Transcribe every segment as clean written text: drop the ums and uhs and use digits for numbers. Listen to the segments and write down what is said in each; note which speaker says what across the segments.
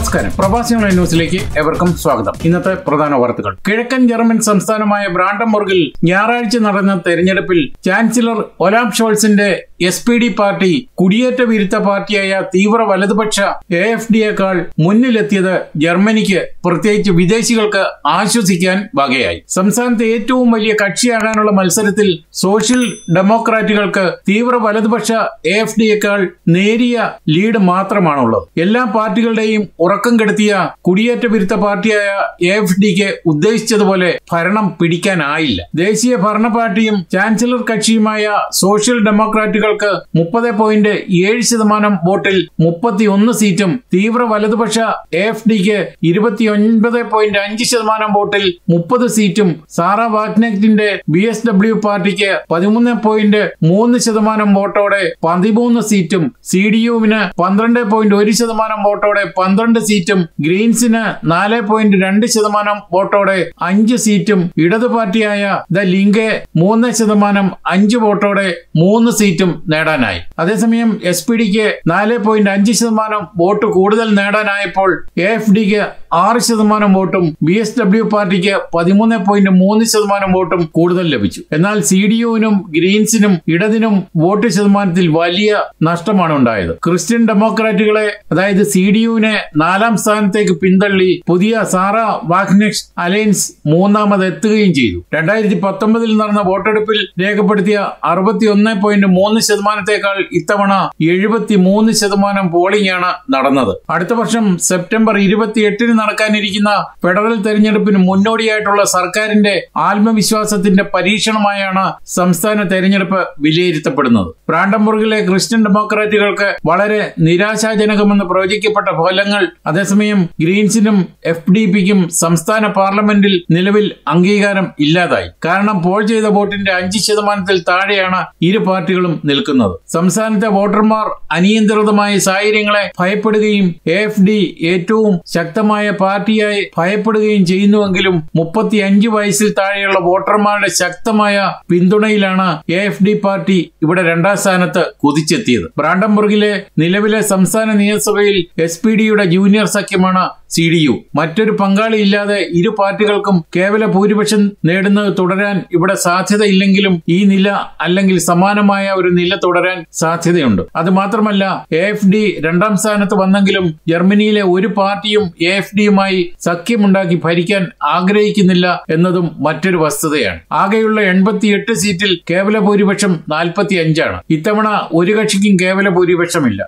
Speaker 1: നമസ്കാരം. പ്രവാസികൾ ന്യൂസിലേക്ക് എവർക്കും സ്വാഗതം. ഇന്നത്തെ പ്രധാന വാർത്തകൾ. കിഴക്കൻ ജർമ്മൻ സംസ്ഥാനമായ ബ്രാൻഡൻബർഗിൽ ഞായറാഴ്ച നടന്ന തെരഞ്ഞെടുപ്പിൽ ചാൻസലർ ഒലാഫ് ഷോൾസിന്റെ SPD പാർട്ടി കുടിയേറ്റ വിരുദ്ധ പാർട്ടിയായ തീവ്ര വലതുപക്ഷ AfDയേക്കാൾ മുന്നിലെത്തിയത് ജർമ്മനിക്ക്, പ്രത്യേകിച്ച് വിദേശികൾക്ക് ആശ്വസിക്കാൻ വകയായി. സംസ്ഥാനത്തെ ഏറ്റവും വലിയ കക്ഷിയാകാനുള്ള മത്സരത്തിൽ സോഷ്യൽ ഡെമോക്രാറ്റുകൾക്ക് തീവ്ര വലതുപക്ഷ AfDയേക്കാൾ നേരിയ ലീഡ് മാത്രമാണുള്ളത്. എല്ലാ പാർട്ടികളുടെയും ഉറക്കം കെടുത്തിയ കുടിയേറ്റ വിരുദ്ധ പാർട്ടിയായ AfDക്ക് ഉദ്ദേശിച്ചതുപോലെ ഭരണം പിടിക്കാനായില്ല. ദേശീയ ഭരണ പാർട്ടിയും ചാൻസലർ കക്ഷിയുമായ സോഷ്യൽ ഡെമോക്രാറ്റുകൾക്ക് 30.7% വോട്ടിൽ 31 സീറ്റും തീവ്ര വലതുപക്ഷ AfDക്ക് 29.5% വോട്ടിൽ 30 സീറ്റും സാറ വാഗ്നറ്റിന്റെ BSW പാർട്ടിക്ക് 13.3% വോട്ടോടെ 13 സീറ്റും CDUവിന് 12.1% വോട്ടോടെ 12 സീറ്റും ഗ്രീൻസിന് 4.2% വോട്ടോടെ 5 സീറ്റും ഇടതു പാർട്ടിയായ ദ ലിങ്കെ 3% 5 വോട്ടോടെ 3 സീറ്റും നേടാനായി. അതേസമയം SPDക്ക് 4.5% വോട്ട് കൂടുതൽ നേടാനായപ്പോൾ AfDക്ക് 6% വോട്ടും BSW പാർട്ടിക്ക് 13.3% വോട്ടും കൂടുതൽ ലഭിച്ചു. എന്നാൽ CDUവിനും ഗ്രീൻസിനും ഇടതിനും വോട്ട് ശതമാനത്തിൽ വലിയ നഷ്ടമാണ് ഉണ്ടായത്. ക്രിസ്ത്യൻ ഡെമോക്രാറ്റുകളെ, അതായത് CDUവിനെ 4ാം സ്ഥാനത്തേക്ക് പിന്തള്ളി പുതിയ സാറ വാഗ്നെറ്റ് അലയൻസ് 3ാമതെത്തുകയും ചെയ്തു. 2019 നടന്ന വോട്ടെടുപ്പിൽ രേഖപ്പെടുത്തിയ 61.3%-ത്തേക്കാൾ ഇത്തവണ 73% പോളിംഗ് ആണ് നടന്നത്. അടുത്ത വർഷം സെപ്റ്റംബർ 28 നടക്കാനിരിക്കുന്ന ഫെഡറൽ തെരഞ്ഞെടുപ്പിന് മുന്നോടിയായിട്ടുള്ള സർക്കാരിന്റെ ആത്മവിശ്വാസത്തിന്റെ പരീക്ഷണമായാണ് സംസ്ഥാന തെരഞ്ഞെടുപ്പ് വിലയിരുത്തപ്പെടുന്നത്. ബ്രാൻഡൻബർഗിലെ ക്രിസ്ത്യൻ ഡെമോക്രാറ്റുകൾക്ക് വളരെ നിരാശാജനകമെന്ന് പ്രവചിക്കപ്പെട്ട ഫലങ്ങൾ അതേസമയം ഗ്രീൻസിനും FDPക്കും സംസ്ഥാന പാർലമെന്റിൽ നിലവിൽ അംഗീകാരം ഇല്ലാതായി. കാരണം പോൾ ചെയ്ത വോട്ടിന്റെ 5%-ത്തിൽ താഴെയാണ് ഇരു പാർട്ടികളും നിൽക്കുന്നത്. സംസ്ഥാനത്തെ വോട്ടർമാർ അനിയന്ത്രിതമായ സാഹചര്യങ്ങളെ ഭയപ്പെടുകയും AfD ഏറ്റവും ശക്തമായ പാർട്ടിയായി ഭയപ്പെടുകയും ചെയ്യുന്നുവെങ്കിലും 35 വയസ്സിൽ താഴെയുള്ള വോട്ടർമാരുടെ ശക്തമായ പിന്തുണയിലാണ് AfD പാർട്ടി ഇവിടെ 2ാം സ്ഥാനത്ത് കുതിച്ചെത്തിയത്. ബ്രാൻഡൻബർഗിലെ നിലവിലെ സംസ്ഥാന നിയമസഭയിൽ SPDയുടെ ജൂനിയർ സഖ്യമാണ് CDU. മറ്റൊരു പങ്കാളിയില്ലാതെ ഇരു പാർട്ടികൾക്കും കേവല ഭൂരിപക്ഷം നേടുന്നത് തുടരാൻ ഇവിടെ സാധ്യതയില്ലെങ്കിലും ഈ നില അല്ലെങ്കിൽ സമാനമായ ഒരു നില തുടരാൻ സാധ്യതയുണ്ട്. അത് മാത്രമല്ല, AfD 2ാം സ്ഥാനത്ത് വന്നെങ്കിലും ജർമ്മനിയിലെ ഒരു പാർട്ടിയും AfDയുമായി സഖ്യമുണ്ടാക്കി ഭരിക്കാൻ ആഗ്രഹിക്കുന്നില്ല എന്നതും മറ്റൊരു വസ്തുതയാണ്. ആകെയുള്ള 88 സീറ്റിൽ കേവല ഭൂരിപക്ഷം 45 ആണ്. ഇത്തവണ ഒരു കക്ഷിക്കും കേവല ഭൂരിപക്ഷമില്ല.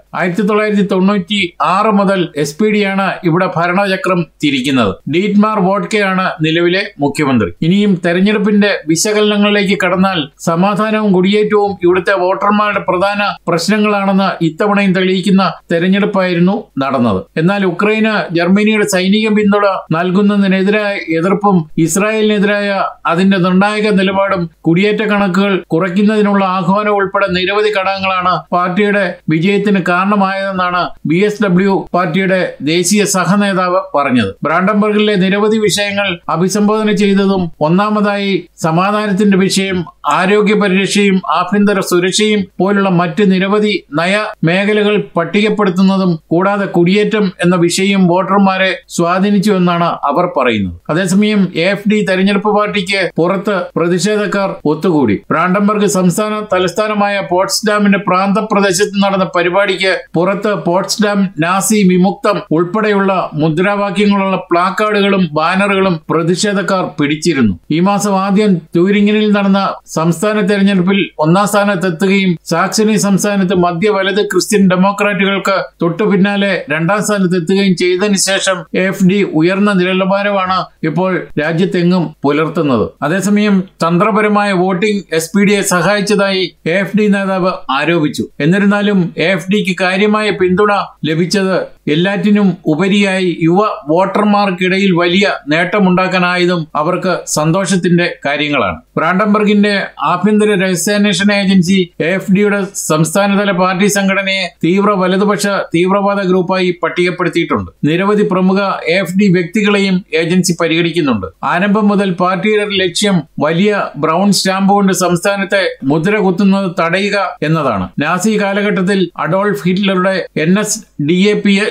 Speaker 1: 1996 മുതൽ SPDയാണ് ഇവിടെ ഭരണചക്രം തിരിക്കുന്നത്. ഡീറ്റ്മാർ വോഡ്കെയാണ് നിലവിലെ മുഖ്യമന്ത്രി. ഇനിയും തെരഞ്ഞെടുപ്പിന്റെ വിശകലനങ്ങളിലേക്ക് കടന്നാൽ സമാധാനവും കുടിയേറ്റവും ഇവിടുത്തെ വോട്ടർമാരുടെ പ്രധാന പ്രശ്നങ്ങളാണെന്ന് ഇത്തവണയും തെളിയിക്കുന്ന തെരഞ്ഞെടുപ്പായിരുന്നു നടന്നത്. എന്നാൽ ഉക്രൈന് ജർമ്മനിയുടെ സൈനിക പിന്തുണ നൽകുന്നതിനെതിരായ എതിർപ്പും ഇസ്രായേലിനെതിരായ അതിന്റെ നിർണായക നിലപാടും കുടിയേറ്റ കണക്കുകൾ കുറയ്ക്കുന്നതിനുള്ള ആഹ്വാനം ഉൾപ്പെടെ നിരവധി ഘടകങ്ങളാണ് പാർട്ടിയുടെ വിജയത്തിന് കാരണമായതെന്നാണ് BSW പാർട്ടിയുടെ ദേശീയ സഹനേതാവ് പറഞ്ഞത്. ബ്രാൻഡൻബർഗിലെ നിരവധി വിഷയങ്ങൾ അഭിസംബോധന ചെയ്തതും ഒന്നാമതായി സമാധാനത്തിന്റെ വിഷയം, ആരോഗ്യ പരിരക്ഷയും ആഭ്യന്തര സുരക്ഷയും പോലുള്ള മറ്റ് നിരവധി നയ മേഖലകൾ പട്ടികപ്പെടുത്തുന്നതും കൂടാതെ കുടിയേറ്റം എന്ന വിഷയം വോട്ടർമാരെ സ്വാധീനിച്ചുവെന്നാണ് അവർ പറയുന്നത്. അതേസമയം AfD തെരഞ്ഞെടുപ്പ് പാർട്ടിക്ക് പുറത്ത് പ്രതിഷേധക്കാർ ഒത്തുകൂടി. ബ്രാൻഡൻബർഗ് സംസ്ഥാന തലസ്ഥാനമായ പോട്സ്ഡാമിന്റെ പ്രാന്തപ്രദേശത്ത് നടന്ന പരിപാടിക്ക് പുറത്ത് പോട്സ്ഡാം നാസി വിമുക്തം ഉൾപ്പെടെയുള്ള മുദ്രാവാക്യങ്ങളുള്ള പ്ലാക്കാർഡുകളും ബാനറുകളും പ്രതിഷേധക്കാർ പിടിച്ചിരുന്നു. ഈ മാസം ആദ്യം ട്യൂരിംഗനിൽ നടന്ന സംസ്ഥാന തെരഞ്ഞെടുപ്പിൽ 1ാം സ്ഥാനത്തെത്തുകയും സാക്സണി സംസ്ഥാനത്ത് മധ്യ വലത് ക്രിസ്ത്യൻ ഡെമോക്രാറ്റുകൾക്ക് തൊട്ടു പിന്നാലെ 2ാം സ്ഥാനത്തെത്തുകയും ചെയ്തതിനു ശേഷം AfD ഉയർന്ന നിലവാരമാണ് ഇപ്പോൾ രാജ്യത്തെങ്ങും പുലർത്തുന്നത്. അതേസമയം തന്ത്രപരമായ വോട്ടിംഗ് SPDയെ സഹായിച്ചതായി AfD നേതാവ് ആരോപിച്ചു. എന്നിരുന്നാലും AfDക്ക് കാര്യമായ പിന്തുണ ലഭിച്ചത് എല്ലാറ്റിനും ഉപരിയായി യുവ വോട്ടർമാർക്കിടയിൽ വലിയ നേട്ടമുണ്ടാക്കാനായതും അവർക്ക് സന്തോഷത്തിന്റെ കാര്യങ്ങളാണ്. ബ്രാൻഡൻബർഗിന്റെ ആഭ്യന്തര രഹസ്യാന്വേഷണ ഏജൻസി AfDയുടെ സംസ്ഥാനതല പാർട്ടി സംഘടനയെ തീവ്ര വലതുപക്ഷ തീവ്രവാദ ഗ്രൂപ്പായി പട്ടികപ്പെടുത്തിയിട്ടുണ്ട്. നിരവധി പ്രമുഖ AfD വ്യക്തികളെയും ഏജൻസി പരിഗണിക്കുന്നുണ്ട്. ആരംഭം മുതൽ പാർട്ടിയുടെ ലക്ഷ്യം വലിയ ബ്രൗൺ സ്റ്റാമ്പ് കൊണ്ട് സംസ്ഥാനത്തെ മുദ്ര കുത്തുന്നത് തടയുക എന്നതാണ്. നാസി കാലഘട്ടത്തിൽ അഡോൾഫ് ഹിറ്റ്ലറുടെ NSDAP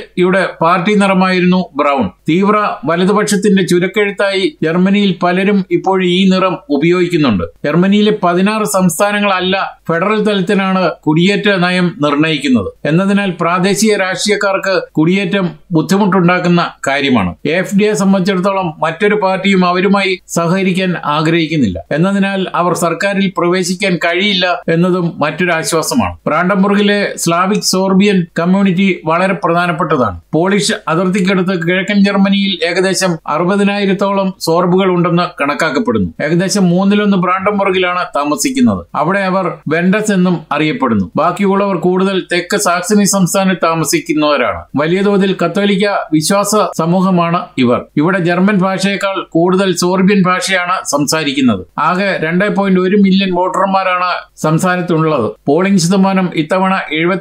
Speaker 1: യുടെ പാർട്ടി നിറമായിരുന്നു ബ്രൗൺ. തീവ്ര വലതുപക്ഷത്തിന്റെ ചുരുക്കെഴുത്തായി ജർമ്മനിയിൽ പലരും ഇപ്പോഴും ഈ നിറം ഉപയോഗിക്കുന്നുണ്ട്. ജർമ്മനിയിലെ 16 സംസ്ഥാനങ്ങളല്ല ഫെഡറൽ തലത്തിലാണ് കുടിയേറ്റ നയം നിർണ്ണയിക്കുന്നത് എന്നതിനാൽ പ്രാദേശിക രാഷ്ട്രീയക്കാർക്ക് കുടിയേറ്റം ബുദ്ധിമുട്ടുണ്ടാക്കുന്ന കാര്യമാണ്. AfDയെ സംബന്ധിച്ചിടത്തോളം മറ്റൊരു പാർട്ടിയും അവരുമായി സഹകരിക്കാൻ ആഗ്രഹിക്കുന്നില്ല എന്നതിനാൽ അവർ സർക്കാരിൽ പ്രവേശിക്കാൻ കഴിയില്ല എന്നതും മറ്റൊരു ആശ്വാസമാണ്. ബ്രാൻഡൻബുർഗിലെ സ്ലാവിക് സോർബിയൻ കമ്മ്യൂണിറ്റി വളരെ പ്രധാനപ്പെട്ടതാണ്. പോളിഷ് അതിർത്തിക്കടുത്ത് കിഴക്കൻ ജർമ്മനിയിൽ ഏകദേശം 60,000-ഓളം സോർബുകൾ ഉണ്ടെന്ന് കണക്കാക്കപ്പെടുന്നു. ഏകദേശം 1/3 ബ്രാൻഡൻബുർഗിലാണ് താമസിക്കുന്നത്. അവിടെ അവർ വെൻഡസ് എന്നും അറിയപ്പെടുന്നു. ബാക്കിയുള്ളവർ കൂടുതൽ തെക്ക് സാക്സണി സംസ്ഥാനത്ത് താമസിക്കുന്നവരാണ്. വലിയ തോതിൽ കത്തോലിക്ക വിശ്വാസ സമൂഹമാണ് ഇവർ. ഇവിടെ ജർമ്മൻ ഭാഷയേക്കാൾ കൂടുതൽ സോർബിയൻ ഭാഷയാണ് സംസാരിക്കുന്നത്. ആകെ 2.1 മില്യൺ വോട്ടർമാരാണ് സംസ്ഥാനത്തുള്ളത്. പോളിംഗ് ശതമാനം ഇത്തവണ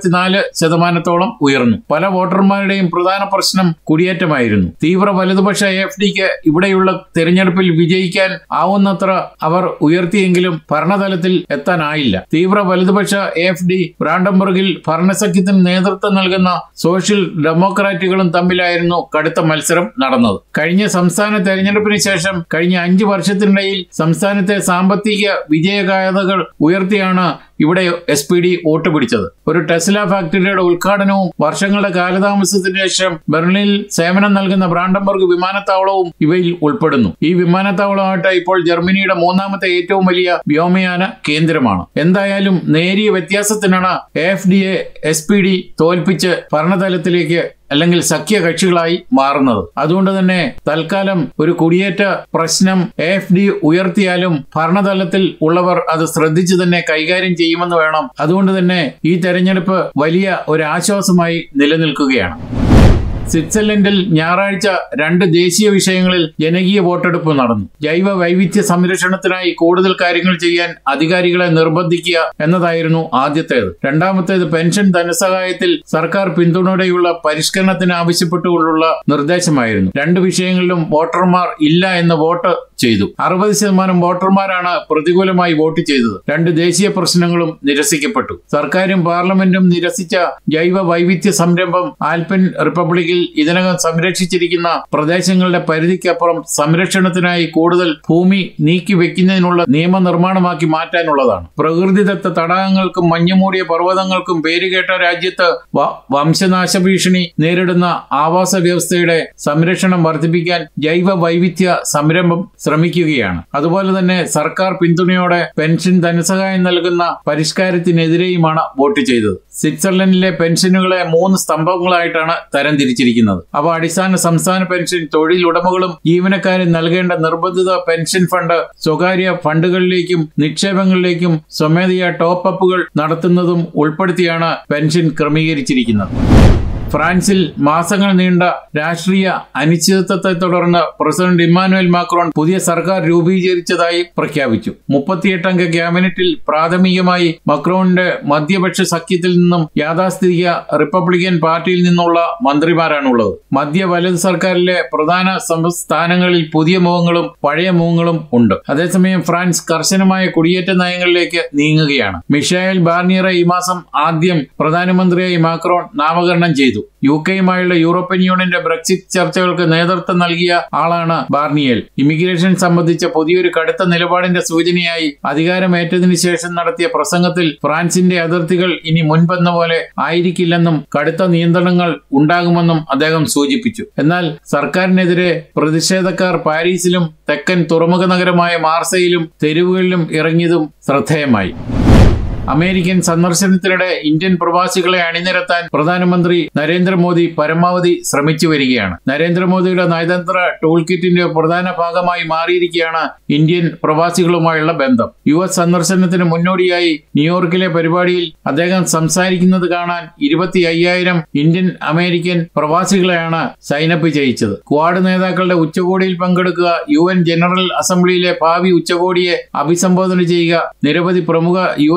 Speaker 1: 74% ഉയർന്നു. പല വോട്ടർമാരുടെയും പ്രധാന പ്രശ്നം കുടിയേറ്റമായിരുന്നു. തീവ്ര വലതുപക്ഷ AfDക്ക് ഇവിടെയുള്ള തെരഞ്ഞെടുപ്പിൽ വിജയിക്കാൻ ആവുന്നത്ര അവർ ഉയർത്തിയെങ്കിലും ഭരണതലത്തിൽ എത്താനായില്ല. തീവ്ര വലതുപക്ഷ AfD ബ്രാൻഡൻബുർഗിൽ ഭരണസഖ്യത്തിന് നേതൃത്വം നൽകുന്ന സോഷ്യൽ ഡെമോക്രാറ്റുകളും തമ്മിലായിരുന്നു കടുത്ത മത്സരം നടന്നത്. കഴിഞ്ഞ സംസ്ഥാന തെരഞ്ഞെടുപ്പിന് ശേഷം കഴിഞ്ഞ 5 വർഷത്തിനിടയിൽ സംസ്ഥാനത്തെ സാമ്പത്തിക വിജയഗാഥകൾ ഉയർത്തിയാണ് ഇവിടെ SPD വോട്ട് പിടിച്ചത്. ഒരു ടെസ്ല ഫാക്ടറിയുടെ ഉദ്ഘാടനവും വർഷങ്ങളുടെ കാലതാമസത്തിന് ശേഷം ബെർലിനിൽ സേവനം നൽകുന്ന ബ്രാൻഡൻബുർഗ് വിമാനത്താവളവും ഇവയിൽ ഉൾപ്പെടുന്നു. ഈ വിമാനത്താവളമായിട്ട് ഇപ്പോൾ ജർമ്മനിയുടെ 3ാമത്തെ ഏറ്റവും വലിയ വ്യോമയാന കേന്ദ്രമാണ്. എന്തായാലും നേരിയ വ്യത്യാസത്തിനാണ് AfDയെ SPD തോൽപ്പിച്ച് ഭരണതലത്തിലേക്ക് അല്ലെങ്കിൽ സഖ്യകക്ഷികളായി മാറുന്നത്. അതുകൊണ്ട് തന്നെ തൽക്കാലം ഒരു കുടിയേറ്റ പ്രശ്നം AfD ഉയർത്തിയാലും ഭരണതലത്തിൽ ഉള്ളവർ അത് ശ്രദ്ധിച്ചു തന്നെ കൈകാര്യം ചെയ്യുമെന്ന് വേണം. അതുകൊണ്ട് തന്നെ ഈ തെരഞ്ഞെടുപ്പ് വലിയ ഒരു ആശ്വാസമായി നിലനിൽക്കുകയാണ്. സ്വിറ്റ്സർലൻഡിൽ ഞായറാഴ്ച 2 ദേശീയ വിഷയങ്ങളിൽ ജനകീയ വോട്ടെടുപ്പ് നടന്നു. ജൈവ വൈവിധ്യ സംരക്ഷണത്തിനായി കൂടുതൽ കാര്യങ്ങൾ ചെയ്യാൻ അധികാരികളെ നിർബന്ധിക്കുക എന്നതായിരുന്നു ആദ്യത്തേത്. രണ്ടാമത്തേത് പെൻഷൻ ധനസഹായത്തിൽ സർക്കാർ പിന്തുണയോടെയുള്ള പരിഷ്കരണത്തിന് ആവശ്യപ്പെട്ടുകൊണ്ടുള്ള നിർദ്ദേശമായിരുന്നു. 2 വിഷയങ്ങളിലും വോട്ടർമാർ ഇല്ല എന്ന് വോട്ട് ചെയ്തു. 60% വോട്ടർമാരാണ് പ്രതികൂലമായി വോട്ട് ചെയ്തത്. 2 ദേശീയ പ്രശ്നങ്ങളും നിരസിക്കപ്പെട്ടു. സർക്കാരും പാർലമെന്റും നിരസിച്ച ജൈവ വൈവിധ്യ സംരംഭം ആൽപൈൻ റിപ്പബ്ലിക്കിൽ ഇതിനകം സംരക്ഷിച്ചിരിക്കുന്ന പ്രദേശങ്ങളുടെ പരിധിക്കപ്പുറം സംരക്ഷണത്തിനായി കൂടുതൽ ഭൂമി നീക്കിവെക്കുന്നതിനുള്ള നിയമനിർമ്മാണമാക്കി മാറ്റാനുള്ളതാണ്. പ്രകൃതിദത്ത തടാകങ്ങൾക്കും മഞ്ഞുമൂടിയ പർവ്വതങ്ങൾക്കും പേരുകേട്ട രാജ്യത്ത് വംശനാശ ഭീഷണി നേരിടുന്ന ആവാസ വ്യവസ്ഥയുടെ സംരക്ഷണം വർദ്ധിപ്പിക്കാൻ ജൈവ വൈവിധ്യ സംരംഭം ശ്രമിക്കുകയാണ്. അതുപോലെ തന്നെ സർക്കാർ പിന്തുണയോടെ പെൻഷൻ ധനസഹായം നൽകുന്ന പരിഷ്കാരത്തിനെതിരെയുമാണ് വോട്ട് ചെയ്തത്. സ്വിറ്റ്സർലൻഡിലെ പെൻഷനുകളെ 3 സ്തംഭങ്ങളായിട്ടാണ് തരംതിരിച്ചിരിക്കുന്നത്. അവ അടിസ്ഥാന സംസ്ഥാന പെൻഷൻ, തൊഴിലുടമകളും ജീവനക്കാരും നൽകേണ്ട നിർബന്ധിത പെൻഷൻ ഫണ്ട്, സ്വകാര്യ ഫണ്ടുകളിലേക്കും നിക്ഷേപങ്ങളിലേക്കും സ്വമേധയാ ടോപ്പ് അപ്പുകൾ നടത്തുന്നതും ഉൾപ്പെടുത്തിയാണ് പെൻഷൻ ക്രമീകരിച്ചിരിക്കുന്നത്. ഫ്രാൻസിൽ മാസങ്ങൾ നീണ്ട രാഷ്ട്രീയ അനിശ്ചിതത്വത്തെ തുടർന്ന് പ്രസിഡന്റ് ഇമ്മാനുവൽ മാക്രോൺ പുതിയ സർക്കാർ രൂപീകരിച്ചതായി പ്രഖ്യാപിച്ചു. 38-അംഗ ക്യാബിനറ്റിൽ പ്രാഥമികമായി മക്രോണിന്റെ മധ്യപക്ഷ സഖ്യത്തിൽ നിന്നും യാഥാസ്ഥിതിക റിപ്പബ്ലിക്കൻ പാർട്ടിയിൽ നിന്നുള്ള മന്ത്രിമാരാണുള്ളത്. മധ്യ വലത് സർക്കാരിലെ പ്രധാന സ്ഥാനങ്ങളിൽ പുതിയ മുഖങ്ങളും പഴയ മുഖങ്ങളും ഉണ്ട്. അതേസമയം ഫ്രാൻസ് കർശനമായ കുടിയേറ്റ നയങ്ങളിലേക്ക് നീങ്ങുകയാണ്. മിഷേൽ ബാർണിയറെ ഈ മാസം ആദ്യം പ്രധാനമന്ത്രിയായി മാക്രോൺ നാമകരണം ചെയ്തു. യുകെയുമായുള്ള യൂറോപ്യൻ യൂണിയന്റെ ബ്രെക്സിറ്റ് ചർച്ചകൾക്ക് നേതൃത്വം നൽകിയ ആളാണ് ബാർണിയേൽ. ഇമിഗ്രേഷൻ സംബന്ധിച്ച പുതിയൊരു കടുത്ത നിലപാടിന്റെ സൂചനയായി അധികാരമേറ്റതിനു ശേഷം നടത്തിയ പ്രസംഗത്തിൽ ഫ്രാൻസിന്റെ അതിർത്തികൾ ഇനി മുൻപെന്ന പോലെ ആയിരിക്കില്ലെന്നും കടുത്ത നിയന്ത്രണങ്ങൾ ഉണ്ടാകുമെന്നും അദ്ദേഹം സൂചിപ്പിച്ചു. എന്നാൽ സർക്കാരിനെതിരെ പ്രതിഷേധക്കാർ പാരീസിലും തെക്കൻ തുറമുഖ നഗരമായ മാർസയിലും തെരുവുകളിലും ഇറങ്ങിയതും ശ്രദ്ധേയമായി. അമേരിക്കൻ സന്ദർശനത്തിനിടെ ഇന്ത്യൻ പ്രവാസികളെ അണിനിരത്താൻ പ്രധാനമന്ത്രി നരേന്ദ്രമോദി പരമാവധി ശ്രമിച്ചു വരികയാണ്. നരേന്ദ്രമോദിയുടെ നയതന്ത്ര ടൂൾ കിറ്റിന്റെ പ്രധാന ഭാഗമായി മാറിയിരിക്കുകയാണ് ഇന്ത്യൻ പ്രവാസികളുമായുള്ള ബന്ധം. US സന്ദർശനത്തിന് മുന്നോടിയായി ന്യൂയോർക്കിലെ പരിപാടിയിൽ അദ്ദേഹം സംസാരിക്കുന്നത് കാണാൻ 25,000 ഇന്ത്യൻ അമേരിക്കൻ പ്രവാസികളെയാണ് സൈനപ്പ് ചെയ്യിച്ചത്. ക്വാഡ് നേതാക്കളുടെ ഉച്ചകോടിയിൽ പങ്കെടുക്കുക, UN ജനറൽ അസംബ്ലിയിലെ ഭാവി ഉച്ചകോടിയെ അഭിസംബോധന ചെയ്യുക, നിരവധി പ്രമുഖ US-ലെ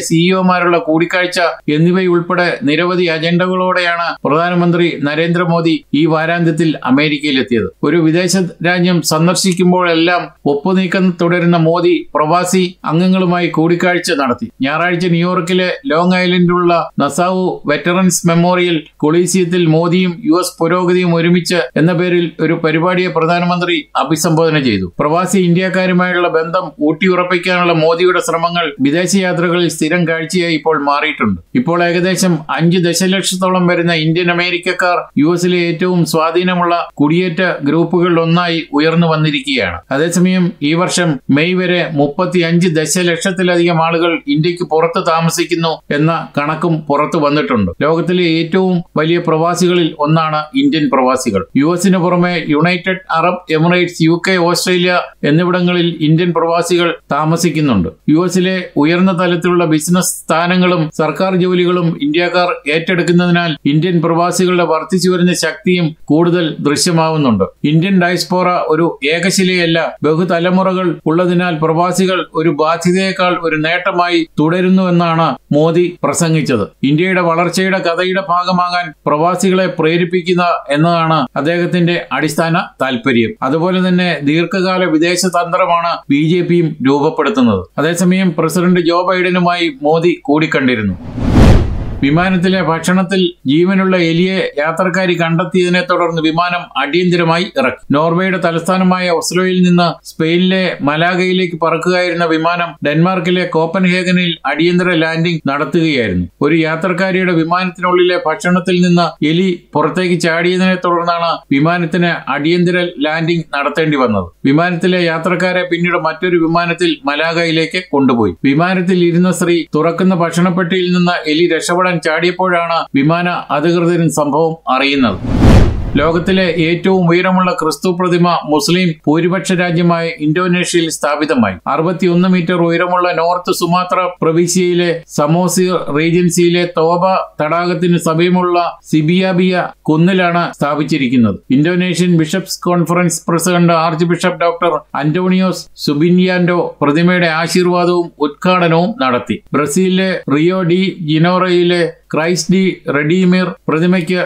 Speaker 1: സിഇഒമാരുള്ള കൂടിക്കാഴ്ച എന്നിവയുൾപ്പെടെ നിരവധി അജണ്ടകളോടെയാണ് പ്രധാനമന്ത്രി നരേന്ദ്രമോദി ഈ വാരാന്ത്യത്തിൽ അമേരിക്കയിലെത്തിയത്. ഒരു വിദേശ രാജ്യം സന്ദർശിക്കുമ്പോഴെല്ലാം ഒപ്പുനീക്കം തുടരുന്ന മോദി പ്രവാസി അംഗങ്ങളുമായി കൂടിക്കാഴ്ച നടത്തി. ഞായറാഴ്ച ന്യൂയോർക്കിലെ ലോങ് ഐലൻഡിലുള്ള നസാവു വെറ്ററൻസ് മെമ്മോറിയൽ കൊളീസിയത്തിൽ മോദിയും US പുരോഗതിയും ഒരുമിച്ച് എന്ന പേരിൽ ഒരു പരിപാടിയെ പ്രധാനമന്ത്രി അഭിസംബോധന ചെയ്തു. പ്രവാസി ഇന്ത്യക്കാരുമായുള്ള ബന്ധം ഊട്ടിയുറപ്പിക്കാനുള്ള മോദിയുടെ ശ്രമങ്ങൾ വിദേശയാത്രകളിൽ സ്ഥിരം കാഴ്ചയായി ഇപ്പോൾ മാറിയിട്ടുണ്ട്. ഇപ്പോൾ ഏകദേശം 5 ദശലക്ഷത്തോളം വരുന്ന ഇന്ത്യൻ അമേരിക്കക്കാർ US ഏറ്റവും സ്വാധീനമുള്ള കുടിയേറ്റ ഗ്രൂപ്പുകളിൽ ഒന്നായി ഉയർന്നു വന്നിരിക്കുകയാണ്. അതേസമയം ഈ വർഷം മെയ് വരെ 35 ദശലക്ഷത്തിലധികം ആളുകൾ ഇന്ത്യക്ക് പുറത്ത് താമസിക്കുന്നു എന്ന കണക്കും പുറത്തു വന്നിട്ടുണ്ട്. ലോകത്തിലെ ഏറ്റവും വലിയ പ്രവാസികളിൽ ഒന്നാണ് ഇന്ത്യൻ പ്രവാസികൾ. US പുറമെ United Arab Emirates, UK, Australia എന്നിവിടങ്ങളിൽ ഇന്ത്യൻ പ്രവാസികൾ താമസിക്കുന്നുണ്ട്. US ഉയർന്ന തലത്തിലുള്ള ബിസിനസ് സ്ഥാനങ്ങളും സർക്കാർ ജോലികളും ഇന്ത്യക്കാർ ഏറ്റെടുക്കുന്നതിനാൽ ഇന്ത്യൻ പ്രവാസികളുടെ വർദ്ധിച്ചു വരുന്ന ശക്തിയും കൂടുതൽ ദൃശ്യമാവുന്നുണ്ട്. ഇന്ത്യൻ ഡയസ്പോറ ഒരു ഏകശിലയല്ല, ബഹുതലമുറകൾ ഉള്ളതിനാൽ പ്രവാസികൾ ഒരു ബാധ്യതയേക്കാൾ ഒരു നേട്ടമായി തുടരുന്നുവെന്നാണ് മോദി പ്രസംഗിച്ചത്. ഇന്ത്യയുടെ വളർച്ചയുടെ കഥയുടെ ഭാഗമാകാൻ പ്രവാസികളെ പ്രേരിപ്പിക്കുന്ന എന്നതാണ് അദ്ദേഹത്തിന്റെ അടിസ്ഥാന താൽപര്യം. അതുപോലെ തന്നെ ദീർഘകാല വിദേശ തന്ത്രമാണ് BJPയും രൂപപ്പെടുത്തുന്നത്. അതേസമയം പ്രസിഡന്റ് ജോ ബൈഡനുമായി മോദി കൂടിക്കണ്ടിരുന്നു. വിമാനത്തിലെ ഭക്ഷണത്തിൽ ജീവനുള്ള എലിയെ യാത്രക്കാരി കണ്ടെത്തിയതിനെ തുടർന്ന് വിമാനം അടിയന്തരമായി ഇറക്കി. നോർവേയുടെ തലസ്ഥാനമായ ഒസ്ലോയിൽ നിന്ന് സ്പെയിനിലെ മലാഗയിലേക്ക് പറക്കുകയായിരുന്ന വിമാനം ഡെൻമാർക്കിലെ കോപ്പൻഹേഗനിൽ അടിയന്തര ലാൻഡിംഗ് നടത്തുകയായിരുന്നു. ഒരു യാത്രക്കാരിയുടെ വിമാനത്തിനുള്ളിലെ ഭക്ഷണത്തിൽ നിന്ന് എലി പുറത്തേക്ക് ചാടിയതിനെ തുടർന്നാണ് വിമാനത്തിന് അടിയന്തര ലാൻഡിംഗ് നടത്തേണ്ടി വന്നത്. വിമാനത്തിലെ യാത്രക്കാരെ പിന്നീട് മറ്റൊരു വിമാനത്തിൽ മലാഗയിലേക്ക് കൊണ്ടുപോയി. വിമാനത്തിൽ ഇരുന്ന സ്ത്രീ തുറക്കുന്ന ഭക്ഷണപ്പെട്ടിയിൽ നിന്ന് എലി രക്ഷപ്പെടാൻ ചാടിയപ്പോഴാണ് വിമാന അധികൃതരും സംഭവം അറിയുന്നത്. ലോകത്തിലെ ഏറ്റവും ഉയരമുള്ള ക്രിസ്തു പ്രതിമ മുസ്ലിം ഭൂരിപക്ഷ രാജ്യമായ ഇന്തോനേഷ്യയിൽ സ്ഥാപിതമായി. 61 മീറ്റർ ഉയരമുള്ള നോർത്ത് സുമാത്ര പ്രവിശ്യയിലെ സമോസിർ റീജൻസിയിലെ തോബ തടാകത്തിന് സമീപമുള്ള സിബിയാബിയ കുന്നിലാണ് സ്ഥാപിച്ചിരിക്കുന്നത്. Indonesian bishops conference president archbishop doctor Antonius Subianto പ്രതിമയുടെ ആശീർവാദവും ഉദ്ഘാടനവും നടത്തി. ബ്രസീലിലെ റിയോ ഡി ജനീറോയിലെ ക്രൈസ്റ്റ് ഡി റെഡീമിർ പ്രതിമയ്ക്ക്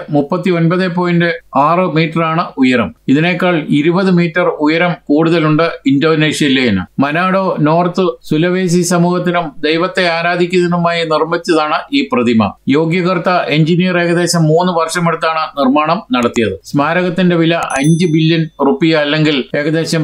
Speaker 1: 39.6 മീറ്ററാണ് ഉയരം. ഇതിനേക്കാൾ 20 മീറ്റർ ഉയരം കൂടുതലുണ്ട് ഇന്തോനേഷ്യയിലേന്. മനാഡോ നോർത്ത് സുലവേസി സമൂഹത്തിനും ദൈവത്തെ ആരാധിക്കുന്നതിനുമായി നിർമ്മിച്ചതാണ് ഈ പ്രതിമ. യോഗ്യകർത്ത എഞ്ചിനീയർ ഏകദേശം 3 വർഷമെടുത്താണ് നിർമ്മാണം നടത്തിയത്. സ്മാരകത്തിന്റെ വില 5 ബില്യൺ റുപ്പിയ അല്ലെങ്കിൽ ഏകദേശം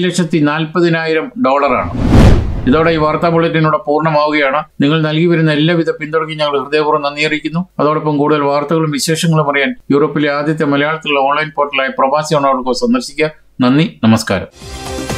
Speaker 1: $5,40,000. ഇതോടെ ഈ വാർത്താ ബുള്ളറ്റിനോട് പൂർണ്ണമാവുകയാണ്. നിങ്ങൾ നൽകി വരുന്ന എല്ലാവിധ പിന്തുണയ്ക്കും ഞങ്ങൾ ഹൃദയപൂർവ്വം നന്ദി അറിയിക്കുന്നു. അതോടൊപ്പം കൂടുതൽ വാർത്തകളും വിശേഷങ്ങളും അറിയാൻ യൂറോപ്പിലെ ആദ്യത്തെ മലയാളത്തിലുള്ള ഓൺലൈൻ പോർട്ടലായ പ്രവാസി ഓൺലൈൻ സന്ദർശിക്കുക. നന്ദി, നമസ്കാരം.